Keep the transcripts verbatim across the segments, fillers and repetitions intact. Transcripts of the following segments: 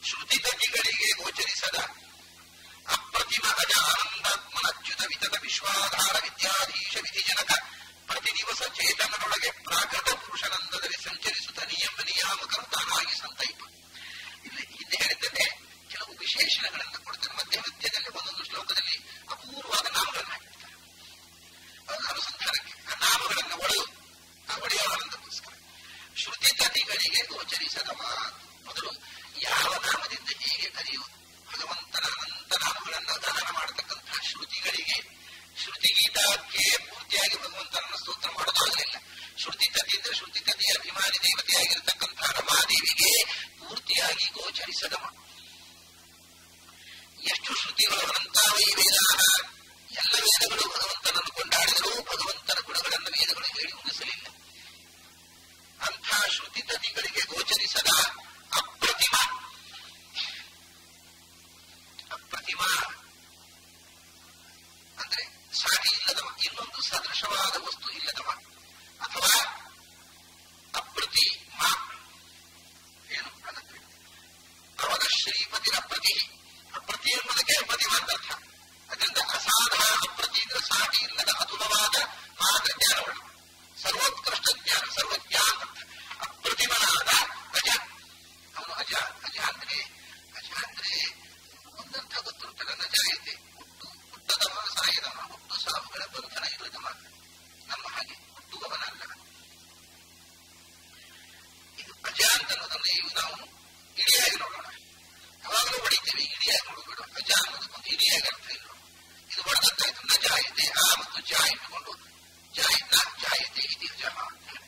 ಶ್ರುತಿತತಿಗಳಿಗೆ ಗೋಚರಿಸದ ಅಪ್ರತಿಮ ಅಜ ಆನಂದಾತ್ಮನಚ್ಯುತ ವಿತತ ವಿಶ್ವಾಧಾರ ವಿದ್ಯಾಧೀಶ ವಿಧಿಜನಕ ಪ್ರತಿ ದಿವಸ ಚೇತನರೊಳಗೆ ಪ್ರಾಕೃತ ಪುರುಷನಂದದಲ್ಲಿ ಸಂಚರಿಸುತ್ತ ನಿಯಮ ನಿಯಾಮಕರ್ತಾನಾಗಿ ಸಂತೈಪ. ಇಲ್ಲಿ ಹಿಂದೆ ಹೇಳಿದ್ದೇನೆ, ಕೆಲವು ವಿಶೇಷಣಗಳನ್ನು ಕೊಡ್ತಾರೆ. ಮಧ್ಯ ಮಧ್ಯದಲ್ಲಿ ಒಂದೊಂದು ಶ್ಲೋಕದಲ್ಲಿ ಅಪೂರ್ವವಾದ ನಾಮಗಳನ್ನು ಹಾಕಿರ್ತಾರೆ ಅನುಸಂಧಾನಕ್ಕೆ. ಆ ನಾಮಗಳನ್ನು ಒಡೆದು ಆ ಒಡೆಯುವುದಕ್ಕೋಸ್ಕರ ಶ್ರುತಿ ತತಿಗಳಿಗೆ ಗೋಚರಿಸದವ. ಮೊದಲು ಯಾವ ನಾಮದಿಂದ ಹೀಗೆ ಕರೆಯುವುದು? ಭಗವಂತನ ಅನಂತ ನಾಮಗಳನ್ನು ದಾನ ಮಾಡತಕ್ಕಂತಹ ಶ್ರುತಿಗಳಿಗೆ, ಶ್ರುತಿಗೀತಕ್ಕೆ ಪೂರ್ತಿಯಾಗಿ ಭಗವಂತನನ್ನು ಸ್ತೋತ್ರ ಮಾಡೋದಾಗಲಿಲ್ಲ. ಶ್ರುತಿ ತತಿ ಅಂದ್ರೆ ಶ್ರುತಿ ತತಿಯ ಅಭಿಮಾನಿ ದೇವತೆಯಾಗಿರತಕ್ಕಂತಹ ರಮಾದೇವಿಗೆ ಪೂರ್ತಿಯಾಗಿ ಗೋಚರಿಸದವ. ಎಷ್ಟು ಶ್ರುತಿಗಳು ಅನಂತಾವೈ ವೇದಾಹ, ಎಲ್ಲ ವೇದಗಳು ಭಗವಂತನನ್ನು ಕೊಂಡಾಡಿದರೂ ಭಗವಂತನ ಗುಣಗಳನ್ನು ವೇದಗಳು ಹೇಳಿ ಮುಗಿಸಲಿಲ್ಲ. ಅಂಥ ಶ್ರುತಿ ತತಿಗಳಿಗೆ ಗೋಚರಿಸದ ಅಪ್ರತಿಮ, ಅಪ್ರತಿಮ ಅಂದ್ರೆ ಸಾಟಿ ಇಲ್ಲದವ, ಇನ್ನೊಂದು ಸದೃಶವಾದ ವಸ್ತು ಇಲ್ಲದವ. ಅಥವಾ ಅಪ್ರತಿಮ ಏನು ಅದಕ್ಕೆ ಅವನ ಶ್ರೀಪತಿರ ಪ್ರತಿ, ಅಪ್ರತಿ ಎಂಬುದಕ್ಕೆ ಪ್ರತಿಮ ಅಂತ ಅರ್ಥ. ಅದರಿಂದ ಅಸಾಧಾರಣ ಅಪ್ರತಿ ಅಂದ್ರೆ ಸಾಟಿ ಇಲ್ಲದ ಅತುಲವಾದ ಮಾತ್ರ ಜ್ಞಾನವನ್ನು, ಸರ್ವೋತ್ಕೃಷ್ಟ ಜ್ಞಾನ, ಸರ್ವಜ್ಞಾನ ಅಂತ. ಅಪ್ರತಿಮನಾದ ಅಜ, ಅವನು ಅಜ. ಅಜ ಅಂದ್ರೆ ಅಜ ಅಂದ್ರೆ ಒಂದಂತ ಗೊತ್ತಿರುತ್ತಲ್ಲ, ನಜ ಇದೆ, ಹುಟ್ಟು ಹುಟ್ಟದವ, ಸಾಯದವ, ಹುಟ್ಟು ಸಾವುಗಳ ಬಂಧನ ಇಲ್ಲದವ, ನಮ್ಮ ಹಾಗೆ ಹುಟ್ಟುವವನಲ್ಲ. ಇದು ಅಜ ಅಂತ ಅನ್ನೋದನ್ನು ಈಗ ನಾವು ಇಡಿಯಾಗಿ ನೋಡೋಣ. ಯಾವಾಗಲೂ ಹೊಡಿತೀವಿ, ಇಡಿಯಾಗಿ ನೋಡಬೇಡ. ಅಜ ಅನ್ನೋದಕ್ಕೊಂದು ಇಡಿಯಾಗಿ ಅರ್ಥ ಇಲ್ಲ. ಇದು ಹೊಡೆದಂತಾಯ್ತು, ನ ಜಾಯತೆ, ಆ ಮತ್ತು ಜಾ ಇಟ್ಟುಕೊಂಡು ಜಾಯಿನ ಜಾಯತೆ ಇದು ಜಹ ಅಂತ ಹೇಳಿ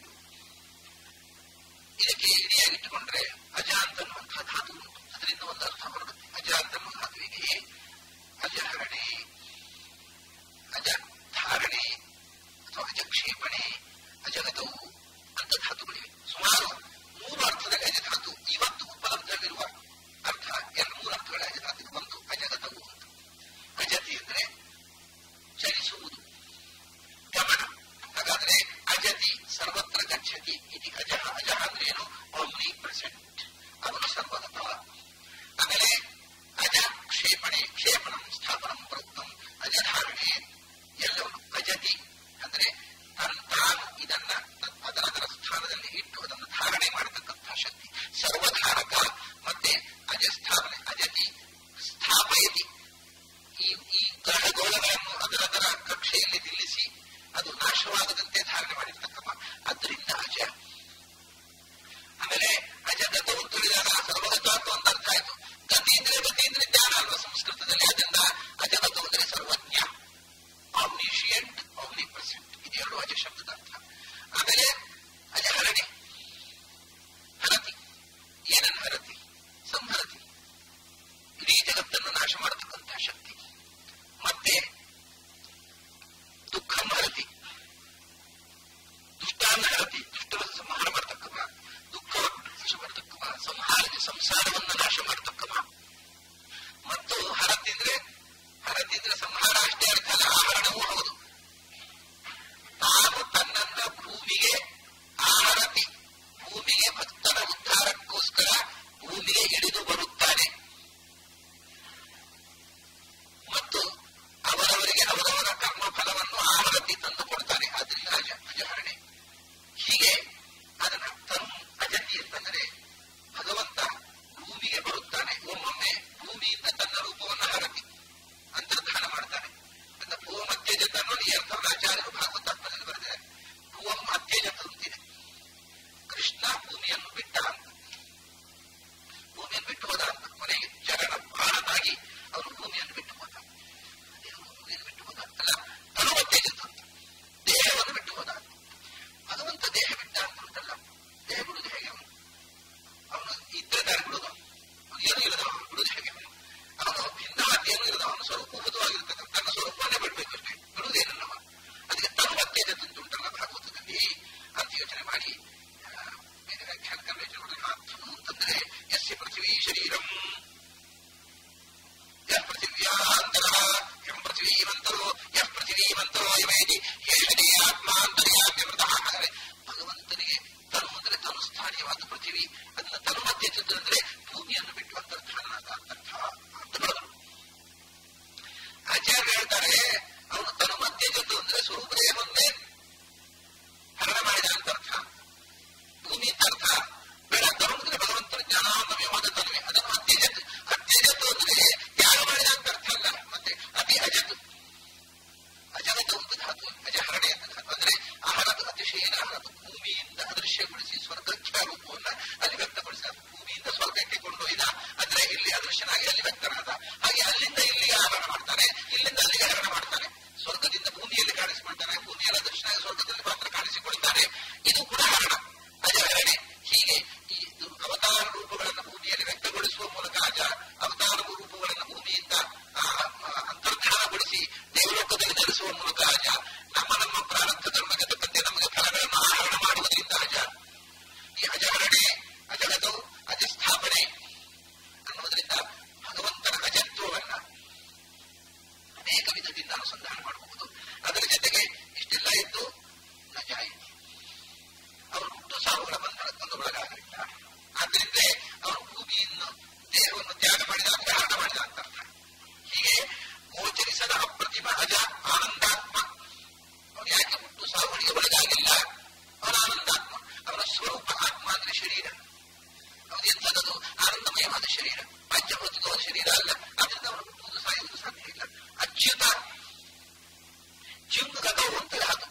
ಇದಕ್ಕೆ ಇಡಿಯಾಗಿಟ್ಟುಕೊಂಡ್ರೆ ಅಜ ಅಂತ ಅನ್ನುವಂತಹ ಧಾತು ಉಂಟು. ಅದರಿಂದ ಒಂದು ಅರ್ಥ ಹೊರಡುತ್ತೆ. ಅಜ ಅಂತ ಅನ್ನೋ ಧಾತುವಿಗೆ ಅಜಹರಣೆ, ಅಜ ಧಾರಣೆ ಅಥವಾ ಅಜಕ್ಷೇಪಣೆ, ಅಜಗತವು ಅಂತ ಧಾತುಗಳಿವೆ. ಸುಮಾರು ಮೂರು ಅರ್ಥದಲ್ಲಿ ಅಜಧಾತು ಇವತ್ತು ಉಪಲಬ್ಧವಿರುವ ಅರ್ಥ, ಎರಡು ಮೂರು ಅರ್ಥಗಳ ಅಜಧಾತು. ಒಂದು ಅಜಗತವು ಅಂತ. ಅಜತಿ ಅಂದ್ರೆ ಚಲಿಸುವುದು, ಗಮನ. ಹಾಗಾದ್ರೆ ಅಜತಿ ಸರ್ವತ್ರ ಗಚ್ಚತಿ ಇದು ಅಜಹ. ಅಜಹ ಅಂದ್ರೆ ಏನು? ಓಮ್ನಿ ಪ್ರೆಸೆಂಟ್, ಅವನು ಸರ್ವಗತ. ಆಮೇಲೆ ಅಜ ಕ್ಷೇಪಣೆ, ಕ್ಷೇಪಣಂ ಸ್ಥಾಪನಂ ಪ್ರಯುಕ್ತಂ. ಅಜಧಾರಣೆ ಎಲ್ಲವನು. ಅಜತಿ ಅಂದ್ರೆ ತಾನು ಇದನ್ನ ಅದರ ಅದರ ಸ್ಥಾನದಲ್ಲಿ ಇಟ್ಟು ಅದನ್ನು ಧಾರಣೆ ಮಾಡತಕ್ಕಂತಹ ಶಕ್ತಿ, ಸರ್ವಧಾರಕ. ಮತ್ತೆ ಅಜಸ್ಥಾಪನೆ, ಅಜತಿ ಸ್ಥಾಪಯತಿ, ಈ ಈ ಗ್ರಹಗೋಳಗಳನ್ನು ಅದರದರ ಕಕ್ಷೆಯಲ್ಲಿ ನಿಲ್ಲಿಸಿ ಅದು ನಾಶವಾಗದಂತೆ ಧಾರಣೆ ಮಾಡಿರ್ತಕ್ಕಮ್ಮ. ಅದರಿಂದ ಅಜ. ಆಮೇಲೆ ಅಜಗತವು ತಿಳಿದಾಗ ಸರ್ವಗತ ಅಂತ ಅರ್ಥ ಆಯ್ತು. ಗತಿ ಅಂದ್ರೆ ಗತಿ ಅಂದ್ರೆ ಜ್ಞಾನ ಅಲ್ವಾ ಸಂಸ್ಕೃತದಲ್ಲಿ. ಅದರಿಂದ ಅಜಗತವು ಅಂದ್ರೆ ಸರ್ವಜ್ಞ, ಆಮ್ನಿಷಿಯಂಟ್, ಆಮ್ನಿ ಪ್ರೆಸೆಂಟ್. ಇದೆರಡು ಅಜ ಶಬ್ದದ ಅರ್ಥ. ಆಮೇಲೆ ಅಜಹರಣೆ, ಹರತಿ. ಏನನ್ನು ಹರತಿ? ಸಂಹರತಿ, ಇಡೀ ಜಗತ್ತನ್ನು ನಾಶ ಮಾಡತಕ್ಕಂತಹ ಶಕ್ತಿ. ಮತ್ತೆ ದುಃಖ ಹರತಿ, ದುಷ್ಟಾನ್ನ ಹರತಿ, ದುಷ್ಟವನ್ನು ಸಂಹಾರ ಮಾಡತಕ್ಕವ, ದುಃಖವನ್ನು ನಾಶ ಮಾಡತಕ್ಕವ, ಸಂಹಾರ ಸಂಸಾರವನ್ನು ನಾಶ ಮಾಡತಕ್ಕವ. ಮತ್ತು ಹರತಿ ಅಂದ್ರೆ ಹರತಿ ಅಂದ್ರೆ ಸಂಹಾರ ಅಷ್ಟೇ ಅರ್ಥ ಅಲ್ಲ, ಆಹರಣವೂ ಹೌದು. ತಾನು ತನ್ನನ್ನ ಭೂಮಿಗೆ ಆಹರತಿ, ಭೂಮಿಗೆ ಭಕ್ತರ ಉದ್ಧಾರಕ್ಕೋಸ್ಕರ ಭೂಮಿಗೆ ಇಳಿದು ಬರುತ್ತಾನೆ. ಮತ್ತು ಅವರವರಿಗೆ ಅವರವರ ಕರ್ಮ ಫಲವನ್ನು ಆಹರತಿ ತಂದು ಕೊಡ್ತಾನೆ. ಆದ್ರಿಂದ ಅಜ ಅಜಹರಣೆ. ಹೀಗೆ ಅದನ್ನ ತನು ಅಜತಿ ಅಂತಂದರೆ ಭಗವಂತ ಭೂಮಿಗೆ ಬರುತ್ತಾನೆ. ಒಮ್ಮೊಮ್ಮೆ ಭೂಮಿಯಿಂದ ತನ್ನ ರೂಪವನ್ನು ಹರತಿ ಅಂತರ್ಧಾನ ಮಾಡ್ತಾನೆ. ಅಂತ ಭೂಮ ಅತ್ಯಜತ ಅನ್ನೋದು ಈ ಅರ್ಥವನ್ನು ಆಚಾರ್ಯರು ಭಾಗವತಾತ್ಮದಲ್ಲಿ ಬರೆದಿದ್ದಾರೆ. ಭೂವಂ ಅತ್ಯಜತ ಅಂತಿದೆ. ಕೃಷ್ಣ ಭೂಮಿಯನ್ನು ಬಿಟ್ಟ ಅಂತ, ಭೂಮಿಯನ್ನು ಬಿಟ್ಟು ಹೋದ ಅಂತ. ಕೊನೆಗೆ ಜಗನ ಬಾಣನಾಗಿ ಅವರು ಭೂಮಿಯನ್ನು ಬಿಟ್ಟು ಹೋದ. ಭೂಮಿಯನ್ನು ಬಿಟ್ಟು ಹೋದ ಅಂತಲ್ಲ, ತನು ಅತ್ಯಜತ ಅಂತ, ದೇಹವನ್ನು ಬಿಟ್ಟು ಹೋದ. ಭಗವಂತ ದೇಹ ಬಿಟ್ಟ ಅಂತ ಉಂಟಲ್ಲ, ದೇಹ ಬಿಡುವುದು ಹೇಗೆ? ಅವನು ಅವನು ಇದ್ರೆ ದಾರಿ ಬಿಡುವುದು, ಅವನು ಏನು ಇಲ್ಲದ ಬಿಡುವುದು ಹೇಗೆ? ಅವನು ಭಿನ್ನಾದ್ಯನು ಇಲ್ಲದ, ಅವನು ಸ್ವರೂಪಭೂತವಾಗಿರ್ತಕ್ಕಂಥ ತನ್ನ ಸ್ವರೂಪವನ್ನೇ ಬಿಡಬೇಕು ಅಷ್ಟೇ, ಬಿಡುವುದೇನಲ್ಲವ. ಅದಕ್ಕೆ ತನು ಅತ್ಯಜತ ಅಂತ ಉಂಟಲ್ಲ ಭಾಗವತದಲ್ಲಿ ಅಂತ ಯೋಚನೆ ಮಾಡಿ ಬೇರೆ ವ್ಯಾಖ್ಯಾನಕಾರ ಯೋಚನೆ ಮಾಡಿದ್ರೆ, ಆ ತನು ಅಂತಂದ್ರೆ ಯಸ್ಯ ಪೃಥ್ವೀ ಶರೀರಂ ಯಃ ಪೃಥಿವ್ಯಾಂತರ ಎಂ ಪೃಥ್ವೀವಂತರೋ ಯಃ ಪೃಥಿವೀವಂತರೋ ಯವೇದಿ ಯೇಷನೇ ಆತ್ಮಾಂತರ್ಯಾಮ್ಯಮೃತಃ. ಹಾಗಾದ್ರೆ ಭಗವಂತನಿಗೆ ತನು ಅಂದ್ರೆ ತನು ಸ್ಥಾನೀಯವಾದ ಪೃಥ್ವಿ, ಅದನ್ನ ತನು ಅತ್ಯಜತ ಅಂದ್ರೆ ಭೂಮಿಯನ್ನು ಬಿಟ್ಟು ಅಂತರ್ಧಾನ ಪ್ರಕಾಶಗೊಳಿಸಿ ಸ್ವರ್ಗಕ್ಕೆ ರೂಪವನ್ನ ಅಲ್ಲಿ ವ್ಯಕ್ತಪಡಿಸಿದ. ಭೂಮಿಯಿಂದ ಸ್ವರ್ಗಕ್ಕೆ ಕೊಂಡೊಯ್ದ ಅಂದ್ರೆ ಇಲ್ಲಿ ಅದೃಶ್ಯನಾಗಿ ಅಲ್ಲಿ ವ್ಯಕ್ತನಾದ. ಹಾಗೆ ಅಲ್ಲಿಂದ ಇಲ್ಲಿಗೆ ಆರೋಹಣ ಮಾಡ್ತಾನೆ, ಇಲ್ಲಿಂದ ಅಲ್ಲಿಗೆ ಹರಣ ಮಾಡ್ತಾನೆ. ಸ್ವರ್ಗದಿಂದ ಭೂಮಿಯಲ್ಲಿ ಕಾಣಿಸಿಕೊಳ್ತಾನೆ, ಭೂಮಿಯಲ್ಲಿ ಅದೃಶ್ಯನಾಗಿ ಸ್ವರ್ಗದಲ್ಲಿ ಮಾತ್ರ ಕಾಣಿಸಿಕೊಳ್ತಾನೆ. ಇದು ಕೂಡ ಹರಣ, ಅಜಹರಣೆ. ಹೀಗೆ ಈ ಅವತಾರ ರೂಪಗಳನ್ನು ಭೂಮಿಯಲ್ಲಿ ವ್ಯಕ್ತಗೊಳಿಸುವ ಮೂಲಕ ಅಜ, ಅವತಾರ ರೂಪಗಳನ್ನು ಭೂಮಿಯಿಂದ ಅಂತರ್ಧಾನಗೊಳಿಸಿ ದೇವಲೋಕದಲ್ಲಿ ಧರಿಸುವ ಮೂಲಕ ಅಜ, ನಮ್ಮ ನಮ್ಮ ಪ್ರಾರಬ್ಧ ಧರ್ಮಕ್ಕೆ ತಕ್ಕಂತೆ ನಮಗೆ ಫಲಗಳನ್ನು ಆಹರಣ ಮಾಡುವುದರಿಂದ ಅಜ. ಈ ಅಜಹರಣೆ, ಅಜಗದು, ಅಜಸ್ಥಾಪನೆ ಅನ್ನುವುದರಿಂದ ಭಗವಂತನ ಅಜತ್ವವನ್ನ ಅನೇಕ ವಿಧದಿಂದ ಅನುಸಂಧಾನ ಮಾಡಬಹುದು. ಅದರ ಜೊತೆಗೆ ಇಷ್ಟೆಲ್ಲ ಇದ್ದು ನಜಾಯಿ, ಅವರು ಹುಟ್ಟು ಸಾವುಗಳ ಬಂಧನಕ್ಕೊಂದು ಒಳಗಾಗಲಿಲ್ಲ. ಆದ್ದರಿಂದ ಅವರು ಭೂಮಿಯನ್ನು ದೇಹವನ್ನು ತ್ಯಾಗ ಮಾಡಿದ, ಗ್ರಹಣ ಮಾಡಿದ ಅಂತ ಅರ್ಥ. ಹೀಗೆ ಗೋಚರಿಸದ ಅಪ್ರತಿಮ ಅಜ ಆನಂದಾತ್ಮ. ಅವನು ಯಾಕೆ ಹುಟ್ಟು ಸಾವುಗಳಿಗೆ ಒಳಗಾಗಿಲ್ಲ? ಅವನ ಆನಂದಾತ್ಮ, ಅವನ ಸ್ವರೂಪ ಆತ್ಮ ಅಂದ್ರೆ ಶರೀರ. ಅವನು ಎಂಥದ್ದು? ಆನಂದಮಯವಾದ ಶರೀರ, ಪಂಚಭೌತಿಕವಾದ ಶರೀರ ಅಲ್ಲ. ಅದರಿಂದ ಅವನು ಹುಟ್ಟುವುದು ಸಾಯುವುದು ಸಾಧ್ಯ ಇಲ್ಲ. ಅಚ್ಯುತ ಚಿಂಗಗತವು ಅಂತ ಅದು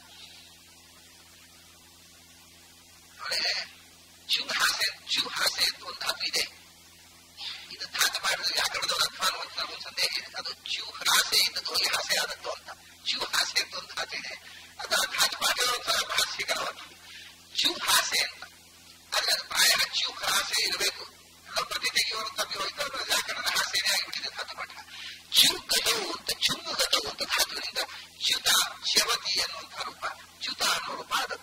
ಅವಳೆ ಚಿಂಹಾಸೆ, ಚಿಂಹಾಸೆ ಅಂತ ಒಂದು ಧಾತು ಇದೆ. ಇದು ಧಾತು ಮಾಡಿದ್ರೆ ವ್ಯಾಕರಣದ ಅರ್ಥ ಅನ್ನುವಂತ ಒಂದು ಸಂದೇಹ ಇದೆ. ಅದು ಚಿಹ್ರಾಸೆ ಇದ್ದದ್ದು ಅಲ್ಲಿ ಹಾಸೆ ಆದದ್ದು ಅಂತ. ಚಿಹ್ಹಾಸೆ ಅಂತ ಒಂದು ಧಾತು ಇದೆ. ಅದು ಆ ಧಾತು ಪಾಠದ ಭಾಷ್ಯಕರವಾದ ಚಿಹ್ಹಾಸೆ ಅಂತ. ಆದ್ರೆ ಅದು ಪ್ರಾಯ ಚಿಹ್ರಾಸೆ ಇರಬೇಕು. ಎಲ್ಲ ಪ್ರತಿ ತೆಗೆಯುವಂತ ಹೋಗ್ತಾರೆ, ವ್ಯಾಕರಣದ ಹಾಸ್ಯನೇ ಆಗಿಬಿಟ್ಟಿದೆ ಧಾತು ಪಾಠ. ಚಿಂಗತವು ಅಂತ, ಚುಂಗುಗತವು ಅಂತ ಧಾತುವಿನಿಂದ ಚ್ಯುತ, ಶವತಿ ಅನ್ನುವಂಥ ರೂಪ, ಚ್ಯುತ ಅನ್ನೋ ರೂಪ ಆದದ್ದು.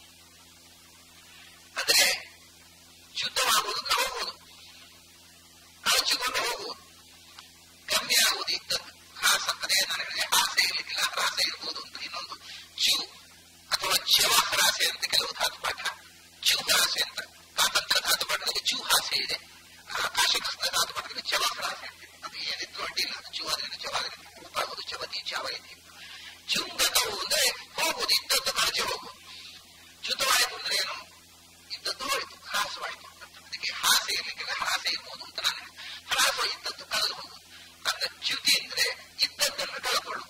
ಅಂದ್ರೆ ಚ್ಯುತವಾಗುವುದು, ಹೋಗುವುದು, ಕಳಚಿಕೊಂಡು ಹೋಗುವುದು, ಕಮ್ಮಿ ಆಗುವುದು ಇದ್ದದ್ದು. ಹಾಸ, ಅದೇ ನಾನು ಹೇಳಿದೆ, ಹಾಸೆ ಇರ್ಲಿಕ್ಕಿಲ್ಲ, ಹ್ರಾಸ ಇರ್ಬೋದು ಅಂತ ಇನ್ನೊಂದು. ಚ್ಯು ಅಥವಾ ಚ್ಯವ ಹ್ರಾಸೆ ಅಂತ ಕೆಲವು ಧಾತು ಪಾಠ, ಚ್ಯು ಹ್ರಾಸೆ ಅಂತ. ಕಾತಂತ್ರ ಧಾತು ಪಾಠದಲ್ಲಿ ಚ್ಯು ಹಾಸೆ ಇದೆ, ಕಾಶಿಕಸ್ನ ಧಾತು ಪಾಠದಲ್ಲಿ ಚ್ಯವ ಹ್ರಾಸೆ ಅಂತಿದೆ. ಅದು ಏನಿದ್ರು ಅಡ್ಡಿಲ್ಲ, ಅದು ಚ್ಯುವಾದ್ರಿಂದ ಚ್ಯವಾದ್ರಿಂದ ರೂಪಾಗುವುದು ಚವತಿ ಚಾವೈತಿ. ಚುಂಗತವು ಅಂದ್ರೆ ಹೋಗುವುದು, ಇದ್ದದ್ದು ಕಳಚಿ ಹೋಗುವುದು. ಚ್ಯುತವಾಯಿತು ಅಂದ್ರೆ ಏನು? ಇದ್ದದ್ದು ಹೋಯಿತು, ಹ್ರಾಸವಾಯಿತು. ಅದಕ್ಕೆ ಹಾಸೆ ಇರ್ಲಿಕ್ಕಿಲ್ಲ, ಹ್ರಾಸೆ ಇರ್ಬೋದು ಅಂತ ನಾನು ಹೇಳಿದೆ. ಹ್ರಾಸ ಇದ್ದದ್ದು ಕಳೆದು ಹೋಗುವುದು. ಅಂದ್ರೆ ಚ್ಯುತಿ ಅಂದ್ರೆ ಇದ್ದದ್ದನ್ನು ಕಳ್ಕೊಳ್ಳುವುದು.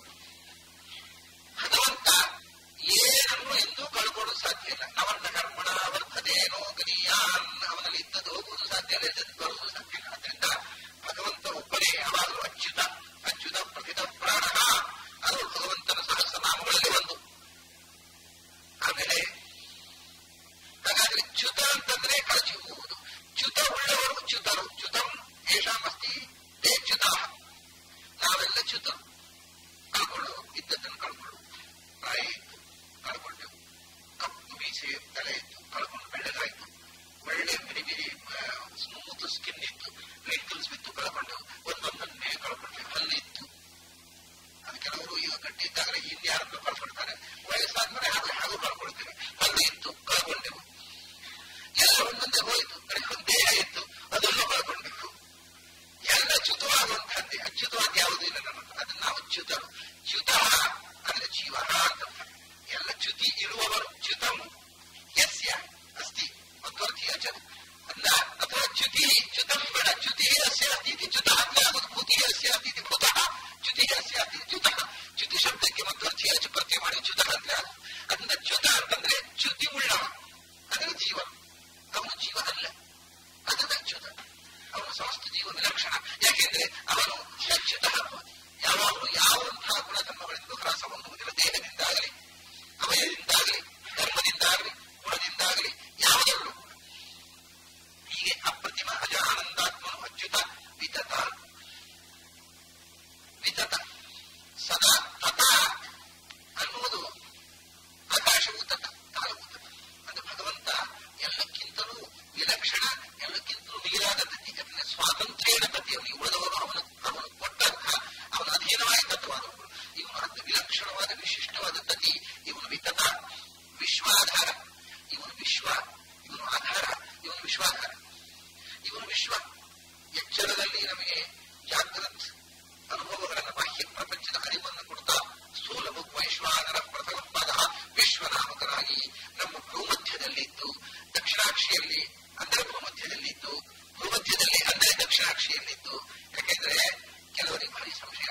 ಭಗವಂತ ಏನನ್ನು ಎಂದೂ ಕಳ್ಕೊಳ್ಳೋದು ಸಾಧ್ಯ ಇಲ್ಲ. ಅವನ ಕರ್ಮಣ ವರ್ತದೇನೋ ಗನೀಯಾನ್, ಅವನಲ್ಲಿ ಇದ್ದದ್ದು ಹೋಗುವುದು ಸಾಧ್ಯ ಇಲ್ಲ, ಇದ್ದದ್ದು ಬರುವುದು ಸಾಧ್ಯ ಇಲ್ಲ. ಅದರಿಂದ ಭಗವಂತ ಒಬ್ಬನೇ ಯಾವಾಗಲೂ ಅಚ್ಯುತ. ಅಚ್ಯುತ ಪ್ರಥಿತ ಪ್ರಾಣ, ಅದು ಭಗವಂತನ ಸಹಸ್ರನಾಮಗಳಲ್ಲಿ ಒಂದು. ಆಮೇಲೆ ಹಾಗಾದ್ರೆ ಚ್ಯುತ ಅಂತಂದ್ರೆ ಕಳಚಿ ಹೋಗುವುದು. ಚ್ಯುತ ಉಳ್ಳವರು ಚ್ಯುತರು. ಚ್ಯುತಂ ಏಷಾಮಸ್ತಿ ತೇ ಚ್ಯುತ. ನಾವೆಲ್ಲ ಚ್ಯುತರು, ಕಳ್ಕೊಳ್ಳೋರು, ಇದ್ದದ್ದನ್ನು ಕಳ್ಕೊಳ್ಳೋರು. ಪ್ರಾಯ ಇತ್ತು, ಕಳ್ಕೊಂಡೆವು. ಕಪ್ಪು ಮೀಸೆ ತಲೆ ಇತ್ತು, ಕಳ್ಕೊಂಡು ಬೆಳ್ಳಗಾಯ್ತು. ಒಳ್ಳೆ ಬಿಡಿ ಬಿಡಿ ಸ್ಮೂತ್ ಸ್ಕಿನ್ ಇತ್ತು, ರಿಂಕಲ್ಸ್ ಬಿತ್ತು, ಕಳ್ಕೊಂಡೆವು. ಒಂದೊಂದನ್ನೇ ಕಳ್ಕೊಂಡೆವು. ಹಲ್ಲಿತ್ತು, ಅದು ಕೆಲವರು ಈಗ ಗಟ್ಟಿ ಇದ್ದಾಗಲೇ ಇನ್ಯಾರನ್ನು ಕಳ್ಕೊಳ್ತಾರೆ. ವಯಸ್ಸಾದ್ಮೇಲೆ ಹಾಗೂ ಹಾಗೂ ಕಳ್ಕೊಳ್ತೇವೆ. ಹಲ್ಲು ಇತ್ತು, ಕಳ್ಕೊಂಡೆವು. ಎಲ್ಲ ಒಂದೊಂದೇ ಹೋಯಿತು. ದೇಹ ಇತ್ತು, ಅದನ್ನು ಕಳ್ಕೊಂಡೆವು. ಎಲ್ಲ ಚ್ಯುತವಾಗುವಂತಹದ್ದೇ. ಅಚ್ಯುತವಾದ ಯಾವುದೂ ಇಲ್ಲ ನಮ್ಮ ಹತ್ರ. ಅದನ್ನು ನಾವು ಚ್ಯುತರು. ಚ್ಯುತ ಅಂದ್ರೆ ಜೀವ ಅಂತ. ಎಲ್ಲ ಚ್ಯುತಿ ಇರುವವರು. ಚ್ಯುತಂ ಯಸ್ಯ ಅಸ್ತಿ ಮಧ್ವರ್ಥಿ ಅಚರು ಅಂದ. ಅಥವಾ ಚ್ಯುತಿ, ಚ್ಯುತಂ ಬೇಡ, ಚ್ಯುತಿ ಯಸ್ಯ ಅಸ್ತಿ ಚ್ಯುತ ಅಂದ್ರೆ ಆಗೋದು. ಭೂತಿ ಯಸ್ಯ ಅಸ್ತಿ ಭೂತಃ, ಚ್ಯುತಿ ಯಸ್ಯ ಅಸ್ತಿ ಚ್ಯುತಃ. ಚ್ಯುತಿ ಶಬ್ದಕ್ಕೆ ಮಧ್ವರ್ಥಿ ಅಚ ಪ್ರತ್ಯಯ ಮಾಡಿ ಚ್ಯುತ ಅಂದ್ರೆ ಅದು. ಅದನ್ನ ಚ್ಯುತ ಅಂತಂದ್ರೆ ಚ್ಯುತಿ ಉಳ್ಳವ, ಅದರ ಜೀವ. ಅವನು ಜೀವ ಅಲ್ಲ, ಅದನ್ನ ಚ್ಯುತ. ಅವನು ಸಮಸ್ತ ಜೀವನ ಲಕ್ಷಣ. ಯಾಕೆಂದ್ರೆ ಅವನು ಅಚ್ಯುತ. ಯಾವಾಗಲೂ ಯಾವಂತಹ ಗುಣಧರ್ಮಗಳಿಂದ ಹ್ರಾಸ ಹೊಂದುವುದಿಲ್ಲ. ದೇಹದಿಂದಾಗಲಿ, ಅವಯದಿಂದಾಗಲಿ, ಧರ್ಮದಿಂದಾಗಲಿ, ಗುಣದಿಂದಾಗಲಿ, ಯಾವುದರಲ್ಲೂ. ಹೀಗೆ ಅಪ್ರತಿಮ ಅಜ ಆನಂದಾತ್ಮನು ಅಚ್ಯುತ. ವಿತತ, ವಿತತ ಸದಾ. ತತ ಅನ್ನುವುದು ಆಕಾಶವು ತತ, ಕಾಲವು ತತ. ಅಂದ್ರೆ ಭಗವಂತ ಎಲ್ಲಕ್ಕಿಂತಲೂ ವಿಲಕ್ಷಣ, ಎಲ್ಲಕ್ಕಿಂತಲೂ ಮಿಗಿಲಾದ ತತಿ. ಯಾಕಂದ್ರೆ ಸ್ವಾತಂತ್ರ್ಯದ ತತಿ. ಅವನಿಗೆ ಉಳಿದವರು ಅವನು ಅವನು ಕೊಟ್ಟಂತಹ ಅವನ ಅಧೀನವಾಗಿ ತತ್ವವಾದವರು. ಇವನು ಅತಿ ವಿಲಕ್ಷಣವಾದ ವಿಶಿಷ್ಟವಾದ ತತಿ. ಇವನು ವಿತತ, ವಿಶ್ವಾಧಾರ. ಇವನು ವಿಶ್ವ, ಇವನು ಆಧಾರ, ಇವನು ವಿಶ್ವಾಧಾರ, ಇವನು ವಿಶ್ವ. ಎಚ್ಚರದಲ್ಲಿ ನಮಗೆ ಜಾಗೃತ್ ಅನುಭವಗಳನ್ನು, ಬಾಹ್ಯ ಪ್ರಪಂಚದ ಅರಿವನ್ನು ಕೊಡ್ತಾ ಸ್ಥೂಲ ಮುಖ ವೈಶ್ವಾನರ ಪ್ರಥಮ ಪದ ವಿಶ್ವನಾಮಕನಾಗಿ ನಮ್ಮ ಭೂಮಧ್ಯದಲ್ಲಿದ್ದು, ದಕ್ಷಿಣಾಕ್ಷಿಯಲ್ಲಿ ಅಂದರೆ ಭೂಮಧ್ಯದಲ್ಲಿದ್ದು, ಭೂಮಧ್ಯದಲ್ಲಿ ಅಂದರೆ ದಕ್ಷಿಣಾಕ್ಷಿಯಲ್ಲಿದ್ದು. ಯಾಕೆಂದ್ರೆ ಕೆಲವರಿಗೆ ಭಾರಿ ಸಂಶಯ.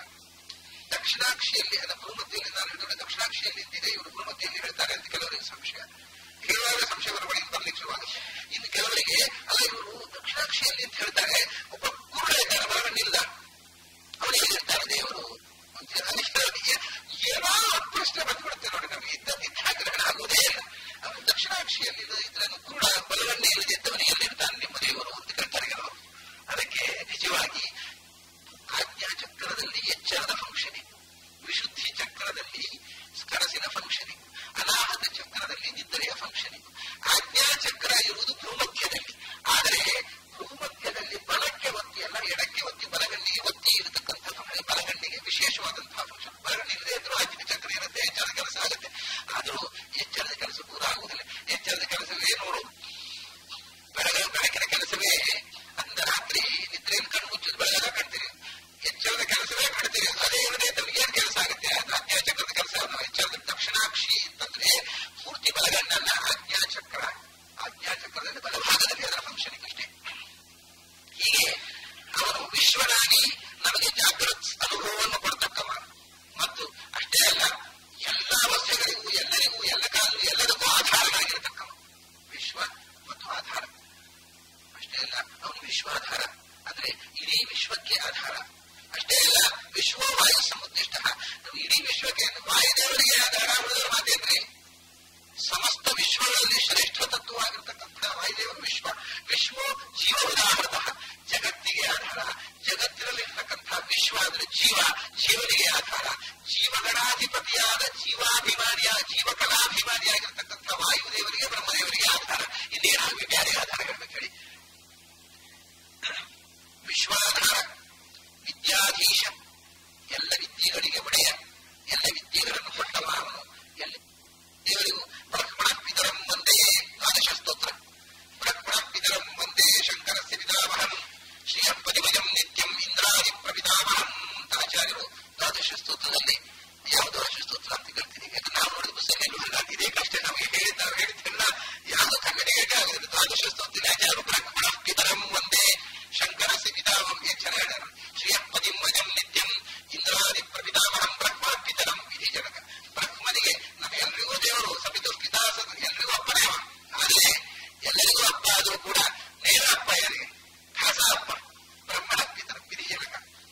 ದಕ್ಷಿಣಾಕ್ಷಿಯಲ್ಲಿ ಅಲ್ಲ ಭೂಮಧ್ಯದಲ್ಲಿ ನಾನು ಹೇಳಿದ್ರೆ ದಕ್ಷಿಣಾಕ್ಷಿಯಲ್ಲಿ ಇದ್ದಿದೆ, ಇವರು ಭೂಮಧ್ಯದಲ್ಲಿ ಹೇಳ್ತಾರೆ ಅಂತ ಕೆಲವರಿಗೆ ಸಂಶಯ. ಕೇಳುವಾಗ ಸಂಶಯ ಬರಬಾರ್ದು, ಬರ್ಲಿಕ್ಕೆ ಶುರುವಾಗುತ್ತೆ. ಇನ್ನು ಕೆಲವರಿಗೆ ಅಲ್ಲ ಇವರು ದಕ್ಷಿಣಾಕ್ಷಿಯಲ್ಲಿ ಅಂತ ಹೇಳ್ತಾರೆ, ಒಬ್ಬ ಕುರುಡ ಇದ್ದಾರೆ, ಬಲಗಣ್ಣಿಲ್ಲ, ಅವನು ಎಲ್ಲಿರ್ತಾರೆ ದೇವರು ಅನಿಷ್ಟರಿಗೆ ಏನೋ ಪ್ರಶ್ನೆ ಬಂದ್ಬಿಡುತ್ತೆ ನೋಡಿ. ನಮಗೆ ಇದ್ದ ಗ್ರಹಣ ಆಗುವುದೇ ಇಲ್ಲ. ಅವನು ದಕ್ಷಿಣಾಕ್ಷಿಯಲ್ಲಿ ಇದ್ರನ್ನು ಕುರುಡ ಬಲಗಣ್ಣೆ ಇಲ್ಲದಿದ್ದವನು ಎಲ್ಲಿರ್ತಾನೆ ನಿಮ್ಮ ದೇವರು ಅಂತ ಕೇಳ್ತಾರೆ ಕೆಲವರು. ಅದಕ್ಕೆ ನಿಜವಾಗಿ ಆಜ್ಞಾ ಚಕ್ರದಲ್ಲಿ ಎಚ್ಚರದ ಫಂಕ್ಷನಿಂಗ್, ವಿಶುದ್ಧಿ ಚಕ್ರದಲ್ಲಿ ಕನಸಿನ ಫಂಕ್ಷನಿಂಗ್, ಅನಾಹತ ಚಕ್ರದಲ್ಲಿ ನಿದ್ರೆಯ ಫಂಕ್ಷನಿಂಗ್. ಆಜ್ಞಾ ಚಕ್ರ ಇರುವುದು ಭೂಮಧ್ಯದಲ್ಲಿ, ಆದರೆ ಭೂಮಧ್ಯದಲ್ಲಿ ಬಲಕ್ಕೆ ಒತ್ತಿ ಅಲ್ಲ ಎಡಕ್ಕೆ ಒತ್ತಿ ಬಲಗಣ್ಣಿಗೆ ಒತ್ತಿ ಇರತಕ್ಕಂಥ ಬಲಗಣ್ಣಿಗೆ ವಿಶೇಷವಾದಂತಹ ಫಂಕ್ಷನ್. ಬಲಗಣ್ಣಿ ಇಲ್ಲದೆ ಇದ್ರೂ ಆಜ್ಞಾ ಚಕ್ರ ಇರುತ್ತೆ, ಎಚ್ಚರದ ಕೆಲಸ ಆಗುತ್ತೆ. ಆದರೂ ಎಚ್ಚರದ ಕೆಲಸ ಕೂಡ ಆಗುವುದಿಲ್ಲ. ಎಚ್ಚರದ ಕೆಲಸವೇ ನೋಡು, ಬೆಳಗ ಬೆಳಕಿನ ಕೆಲಸವೇ ಅಂದ ರಾತ್ರಿ ನಿದ್ರೆಯಲ್ಲಿ ಕಣ್ಣು ಮುಚ್ಚಿದ ಬೆಳಗಾಗ ಕಾಣ್ತೀರಿ, ಎಚ್ಚರದ ಕೆಲಸವೇ ಕಾಣ್ತೀರಿ. ಅದೇ ಇಲ್ಲದೆ ತಮಗೆ ಏನು ಕೆಲಸ ಆಗುತ್ತೆ? ಅದು ಆಜ್ಞಾಚಕ್ರದ ಕೆಲಸ. ಎಚ್ಚರದ ದಕ್ಷಿಣಾಕ್ಷಿ ಅಂತಂದ್ರೆ ಪೂರ್ತಿ ಬಲಗಣ್ಣಲ್ಲ, ಆಜ್ಞಾಚಕ್ರ. ಆಜ್ಞಾಚಕ್ರದಲ್ಲಿ ಬಲಭಾಗದಲ್ಲಿ ಅದರ ಫಂಕ್ಷನಿಂಗ್ ಅಷ್ಟೇ. ಹೀಗೆ ಅವನು ವಿಶ್ವನಾಗಿ ನಮಗೆ ಜಾಗೃತ ಅನುಭವವನ್ನು ಕೊಡ್ತಕ್ಕವ. ಮತ್ತು ಅಷ್ಟೇ ಅಲ್ಲ, ಎಲ್ಲ ವಸ್ತುಗಳಿಗೂ ಎಲ್ಲರಿಗೂ ಎಲ್ಲ ಕಾಲೂ ಎಲ್ಲದಕ್ಕೂ ಆಧಾರವಾಗಿರತಕ್ಕವ. ವಿಶ್ವ ಮತ್ತು ಆಧಾರ ಅಷ್ಟೇ ಅಲ್ಲ, ಅವನು ವಿಶ್ವಾಧಾರ ಅಂದ್ರೆ ಇಡೀ ವಿಶ್ವಕ್ಕೆ ಆಧಾರ. ಅಷ್ಟೇ ಅಲ್ಲ, ವಿಶ್ವ ವಾಯು ಸಮುದ್ದಿಷ್ಟ, ಇಡೀ ವಿಶ್ವಕ್ಕೆ ವಾಯುದೇವರಿಗೆ ಆಧಾರ. ಉಳಿದವರು ಮಾತೇನ್ರಿ, ಸಮಸ್ತ ವಿಶ್ವಗಳಲ್ಲಿ ಶ್ರೇಷ್ಠ ತತ್ವವಾಗಿರ್ತಕ್ಕಂಥ ವಾಯುದೇವರು ವಿಶ್ವ. ವಿಶ್ವ ಜೀವ ಉದಾಹೃತ, ಜಗತ್ತಿಗೆ ಆಧಾರ. ಜಗತ್ತಿನಲ್ಲಿರ್ತಕ್ಕಂಥ ವಿಶ್ವ ಅಂದ್ರೆ ಜೀವ, ಜೀವನಿಗೆ ಆಧಾರ. ಜೀವಗಣಾಧಿಪತಿಯಾದ ಜೀವಾಭಿಮಾನಿಯ ಜೀವಕಲಾಭಿಮಾನಿಯಾಗಿರ್ತಕ್ಕಂಥ ವಾಯುದೇವರಿಗೆ ಬ್ರಹ್ಮದೇವರಿಗೆ ಆಧಾರ. ಇನ್ನೇನಾಗಿ ಬೇರೆ ಆಧಾರ ಹೇಳ್ಬೇಕು ಹೇಳಿ. ವಿಶ್ವಾಧಾರ, ವಿದ್ಯಾಧೀಶ, ಎಲ್ಲ ವಿದ್ಯೆಗಳಿಗೆ ಒಡೆಯ, ಎಲ್ಲ ವಿದ್ಯೆಗಳನ್ನು ಕೊಟ್ಟವ ಅವನು. ಎಲ್ಲ ದೇವರಿಗೂ ಬ್ರಹ್ಮಣಪಿತರಂ ಒಂದೇ ದ್ವಾದಶ ಸ್ತೋತ್ರ. ಬ್ರಹ್ಮಣಪಿತರಂ ಒಂದೇ ಶಂಕರಸ್ಯ ಪಿತಾಮಹಂ ಶ್ರೀಯಂಪದಿಮಯಂ ನಿತ್ಯಂ ಇಂದ್ರಾದಿ ಪ್ರಪಿತಾಮಹಂ ಅಂತ ಆಚಾರ್ಯರು ದ್ವಾದಶ ಸ್ತೋತ್ರದಲ್ಲಿ ಯಾವ ದ್ವಾದಶ ಸ್ತೋತ್ರ ಅಂತ ಕೇಳ್ತೀನಿ. ಯಾಕಂದ್ರೆ ನಾವು ನೋಡಿದ ಪುಸ್ತಕ ಎಲ್ಲೂ ಇದೇ ಕಷ್ಟ ನಮಗೆ ಹೇಳಿದ್ದಾರೆ, ಹೇಳಿದ್ದೆಲ್ಲ ಯಾವುದು ಕನ್ನಡಿಗೆ ಆಗಿದೆ. ದ್ವಾದಶ ಸ್ತೋತ್ರ ಆಚಾರ್ಯರು ಬ್ರಹ್ಮಣಪಿತರಂ ಒಂದೇ ಶಂಕರಸ್ಯ ಪಿತಾಮಹಂ ಎಚ್ಚರ ಹೇಳ್ಯಾರ. ಶ್ರೀಯಂಪದಿಮಯಂ ನಿತ್ಯಂ ಇಂದ್ರಾದಿ ಪ್ರಪಿತಾಮಹಂ ಬ್ರಹ್ಮಪಿತರಂ ಇದೇ ಜನಕ. ಬ್ರಹ್ಮನಿಗೆ ನಮ್ಮೆಲ್ಲರಿಗೂ ದೇವರು ಸಮಿತು ಪಿತಾಸ ಎಲ್ಲರಿಗೂ ಅಪ್ಪನೇವ. ಆದರೆ ಎಲ್ಲರಿಗೂ ಅಪ್ಪ ಆದರೂ ಕೂಡ ನೇರ ಅಪ್ಪ ಯಾರಿಗೆ? ಖಾಸ ಅಪ್ಪ, ಬ್ರಹ್ಮಣ ಪಿತರ ಇದೇ ಜನಕ.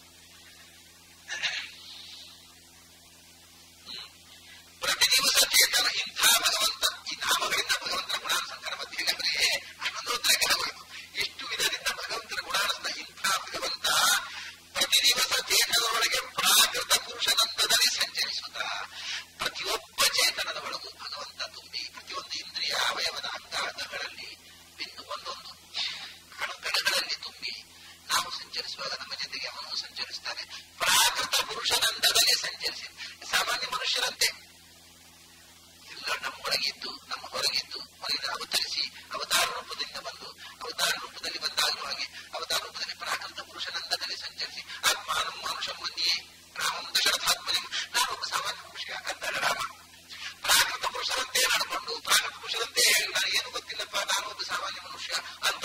ಪ್ರತಿ ದಿವಸ ಚೇತನ ಇಂಥ ಭಗವಂತ, ಈ ನಾಮಗಳಿಂದ ಭಗವಂತನ ಗುಣಾನುಸಂಧಾನ ಮಧ್ಯೆ ಅಂದ್ರೆ ಹನ್ನೊಂದರಕ್ಕೆ ಆಗೋಯ್ತು. ಎಷ್ಟು ವಿಧದಿಂದ ಭಗವಂತನ ಗುಣಾನುಸಂಧಾನ. ಇಂಥ ಭಗವಂತ ಪ್ರತಿ ದಿವಸ ಚೇತನದೊಳಗೆ ಪ್ರಾಕೃತ ಪುರುಷನಂತದಲ್ಲಿ ಸಂಚರಿಸುತ್ತ ಪ್ರತಿಯೊಬ್ಬ ಚೇತನದ ಒಳಗೂ ಭಗವಂತ ತುಂಬಿ ಪ್ರತಿಯೊಂದು ಇಂದ್ರಿಯ ಅವಯವದ ಅಂಗಾಂಗಗಳಲ್ಲಿ ಬಿಂದು ಒಂದೊಂದು ಕಣಕಣಗಳಲ್ಲಿ ತುಂಬಿ ನಾವು ಸಂಚರಿಸುವಾಗ ನಮ್ಮ ಜೊತೆಗೆ ಅವನು ಸಂಚರಿಸ್ತಾನೆ. ಪ್ರಾಕೃತ ಪುರುಷನಂತದಲ್ಲಿ ಸಂಚರಿಸಿ ಸಾಮಾನ್ಯ ಮನುಷ್ಯರಂತೆ ಎಲ್ಲ ನಮ್ಮೊಳಗಿದ್ದು ನಮ್ಮ ಹೊರಗಿದ್ದು ಹೊರಗಿದ ಅವತರಿಸಿ ಅವತಾರ ರೂಪದಿಂದ ಬಂದು ಅವತಾರ ರೂಪದಲ್ಲಿ ಬಂದಾಗಲೂ ಹಾಗೆ ಅವತಾರ ರೂಪದಲ್ಲಿ ಪ್ರಾಕೃತ ಪುರುಷನಂತದಲ್ಲಿ ಸಂಚರಿಸಿ ಆತ್ಮಾನಂ ಮಾನುಷಂ ಮಂದಿಯೇ ರಾಮಂ ದಶರಥಾತ್ಮಜಂ, ನಾನೊಬ್ಬ ಸಾಮಾನ್ಯ ಮನುಷ್ಯ ಅಂತಾಳೆ ರಾಮ. ಪ್ರಾಕೃತ ಪುರುಷರಂತೆ ನಡ್ಕೊಂಡು ಪ್ರಾಕೃತ ಪುರುಷರಂತೆ ನಾನು ಏನು ಗೊತ್ತಿಲ್ಲಪ್ಪ, ನಾನು ಒಬ್ಬ ಸಾಮಾನ್ಯ ಮನುಷ್ಯ ಅಂತ